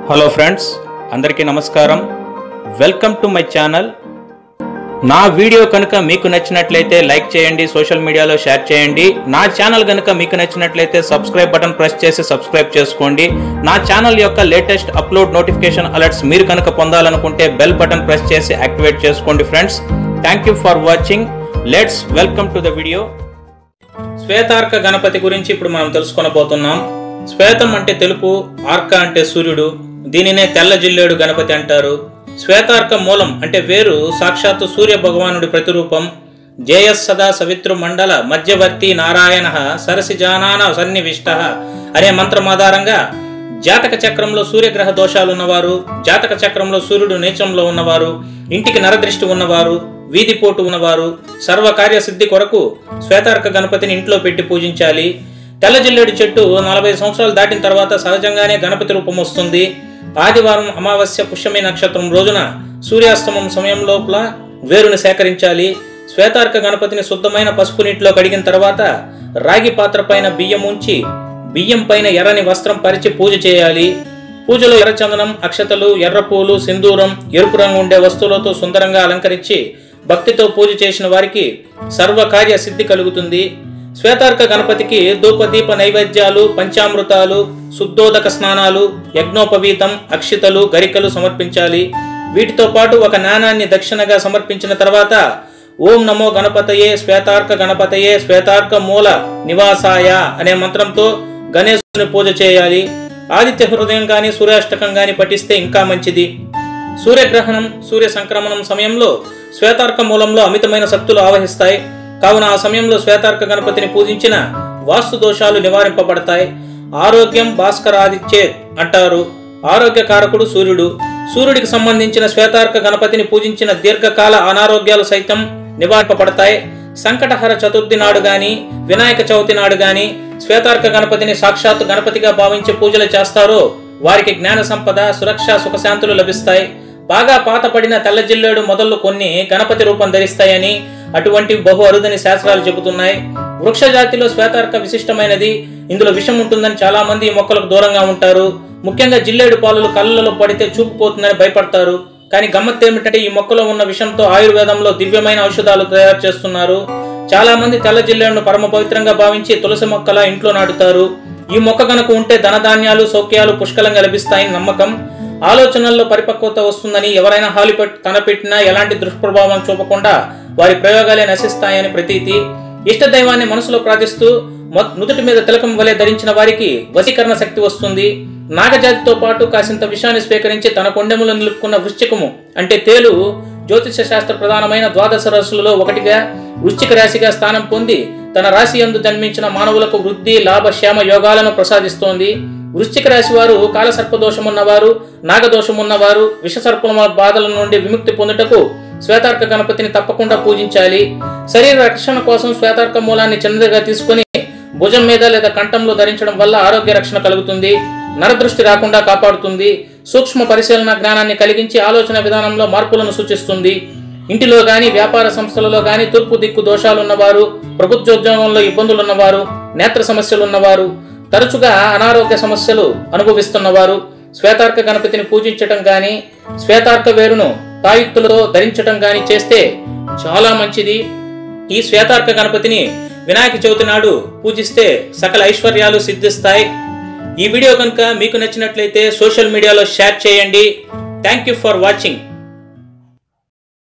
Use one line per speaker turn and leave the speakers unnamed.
Hello friends, అందరికీ నమస్కారం. Welcome to my channel. నా వీడియో కనుక మీకు నచ్చినట్లయితే లైక్ చేయండి, సోషల్ మీడియాలో షేర్ చేయండి. నా ఛానల్ కనుక మీకు నచ్చినట్లయితే సబ్స్క్రైబ్ బటన్ ప్రెస్ చేసి సబ్స్క్రైబ్ చేసుకోండి. నా ఛానల్ యొక్క లేటెస్ట్ అప్లోడ్ నోటిఫికేషన్ అలర్ట్స్ మీరు కనుక పొందాలనుకుంటే బెల్ బటన్ ప్రెస్ చేసి యాక్టివేట్ చేసుకోండి. Friends, thank you for watching. Let's welcome to the video. Shwetarka Ganapati గురించి ఇప్పుడు మనం తెలుసుకొనబోతున్నాం. శ్వేతం అంటే తెలుపు, ఆర్క అంటే సూర్యుడు. దీనినే తెల్ల జిల్లేడు గణపతి అంటారు. శ్వేతార్క మూలం అంటే వేరు సాక్షాత్తు సూర్య భగవానుడి ప్రతిరూపం. జేయస్ సదా సవితృ మండల మధ్యవర్తి నారాయణ సరసి జానాన సన్నివిష్ట అనే మంత్రం ఆధారంగా జాతక చక్రంలో సూర్యగ్రహ దోషాలున్నవారు, జాతక చక్రంలో సూర్యుడు నీచంలో ఉన్నవారు, ఇంటికి నరదృష్టి ఉన్నవారు, వీధిపోటు ఉన్నవారు సర్వకార్య సిద్ధి కొరకు శ్వేతార్క గణపతిని ఇంట్లో పెట్టి పూజించాలి. తెల్ల జిల్లేడు చెట్టు 40 సంవత్సరాలు దాటిన తర్వాత సహజంగానే గణపతి రూపం వస్తుంది. ఆదివారం, అమావాస్య, పుష్యమి నక్షత్రం రోజున సూర్యాస్తమం సమయం లోపల వేరుని సేకరించాలి. శ్వేతార్క గణపతిని శుద్ధమైన పసుపు నీటిలో కడిగిన తర్వాత రాగి పాత్ర పైన బియ్యం ఉంచి బియ్యం పైన ఎర్రని వస్త్రం పరిచి పూజ చేయాలి. పూజలో ఎర్రచందనం, అక్షతలు, ఎర్రపూలు, సింధూరం, ఎరుపు రంగు ఉండే వస్తువులతో సుందరంగా అలంకరించి భక్తితో పూజ చేసిన వారికి సర్వకార్య సిద్ధి కలుగుతుంది. శ్వేతార్క గణపతికి ధూపదీప నైవేద్యాలు, పంచామృతాలు, శుద్ధోదక స్నానాలు, యజ్ఞోపవీతం, అక్షితలు, గరికలు సమర్పించాలి. వీటితో పాటు ఒక నాణాన్ని దక్షిణగా సమర్పించిన తర్వాత ఓం నమో గణపతయే శ్వేతార్క గణపతయే శ్వేతార్క మూల నివాసాయ అనే మంత్రంతో గణేశుని పూజ చేయాలి. ఆదిత్య హృదయం గాని సూర్యాష్టకం గాని పఠిస్తే ఇంకా మంచిది. సూర్యగ్రహణం, సూర్య సంక్రమణం సమయంలో శ్వేతార్క మూలంలో అమితమైన శక్తులు ఆవహిస్తాయి. కావున ఆ సమయంలో శ్వేతార్క గణపతిని పూజించిన వాస్తు దోషాలు నివారింపబడతాయి. ఆరోగ్యం భాస్కరాదిచ్చేత్ అంటారు. ఆరోగ్య కారకుడు సూర్యుడు. సూర్యుడికి సంబంధించిన శ్వేతార్క గణపతిని పూజించిన దీర్ఘకాల అనారోగ్యాలు సైతం నివారింపబడతాయి. సంకటహర చతుర్థి నాడు గాని, వినాయక చవితి నాడు గాని శ్వేతార్క గణపతిని సాక్షాత్తు గణపతిగా భావించి పూజలు చేస్తారో వారికి జ్ఞాన సంపద, సురక్ష, సుఖశాంతులు లభిస్తాయి. బాగా పాతపడిన తెల్ల జిల్లేడు మొదళ్ళు కొన్ని గణపతి రూపం ధరిస్తాయని, అటువంటి బహు అరుదని శాస్త్రాలు చెబుతున్నాయి. వృక్ష జాతిలో శ్వేతార్క విశిష్టమైనది. ఇందులో విషం ఉంటుందని చాలా మంది ఈ మొక్కలకు దూరంగా ఉంటారు. ముఖ్యంగా జిల్లేడు పాలు కళ్ళలో పడితే చూపుపోతుందని భయపడతారు. కానీ గమ్మత్తు ఏమిటంటే ఈ మొక్కలో ఉన్న విషంతో ఆయుర్వేదంలో దివ్యమైన ఔషధాలు తయారు చేస్తున్నారు. చాలా మంది తెల్ల జిల్లేడును పరమ పవిత్రంగా భావించి తులసి మొక్కలా ఇంట్లో నాటుతారు. ఈ మొక్క కనుక ఉంటే ధనధాన్యాలు, సౌఖ్యాలు పుష్కలంగా లభిస్తాయని నమ్మకం. ఆలోచనల్లో పరిపక్వత వస్తుందని, ఎవరైనా హాలి తనపెట్టినా ఎలాంటి దుష్ప్రభావం చూపకుండా వారి ప్రయోగాలే నశిస్తాయని ప్రతీతి. ఇష్టదైవాన్ని మనసులో ప్రార్థిస్తూ నుదుటి మీద తిలకం వలె ధరించిన వారికి వశీకరణ శక్తి వస్తుంది. నాగజాతితో పాటు కాసింత విషాన్ని స్వీకరించి తన కొండెములో నిలుపుకున్న వృశ్చికము అంటే తేలు జ్యోతిష శాస్త్ర ప్రధానమైన ద్వాదశ రాశులలో ఒకటిగా వృశ్చిక రాశిగా స్థానం పొంది తన రాశి యందు జన్మించిన మానవులకు వృద్ధి, లాభ, క్షేమ యోగాలను ప్రసాదిస్తోంది. వృశ్చిక రాశి వారు కాలసర్పదోషమున్నవారు, నాగదోషమున్నవారు విషసర్పముల బాధల నుండి విముక్తి పొందుటకు శ్వేతార్క గణపతిని తప్పకుండా పూజించాలి. శరీర రక్షణ కోసం శ్వేతార్క మూలాన్ని చిన్నదిగా తీసుకుని భుజం మీద లేదా కంఠంలో ధరించడం వల్ల ఆరోగ్య రక్షణ కలుగుతుంది. నరదృష్టి రాకుండా కాపాడుతుంది. సూక్ష్మ పరిశీలన జ్ఞానాన్ని కలిగించి ఆలోచన విధానంలో మార్పులను సూచిస్తుంది. ఇంటిలో గాని, వ్యాపార సంస్థలలో గాని తూర్పు దిక్కు దోషాలున్నవారు, ప్రభుత్వోద్యోగంలో ఇబ్బందులున్నవారు, నేత్ర సమస్యలున్నవారు, తరచుగా అనారోగ్య సమస్యలు అనుభవిస్తున్నవారు శ్వేతార్క గణపతిని పూజించటం గాని, శ్వేతార్క వేరును తాయుత్తులతో ధరించటం గాని చేస్తే చాలా మంచిది. ఈ శ్వేతార్క గణపతిని వినాయక చవితి నాడు పూజిస్తే సకల ఐశ్వర్యాలు సిద్ధిస్తాయి. ఈ వీడియో కనుక మీకు నచ్చినట్లయితే సోషల్ మీడియాలో షేర్ చేయండి. Thank you for watching.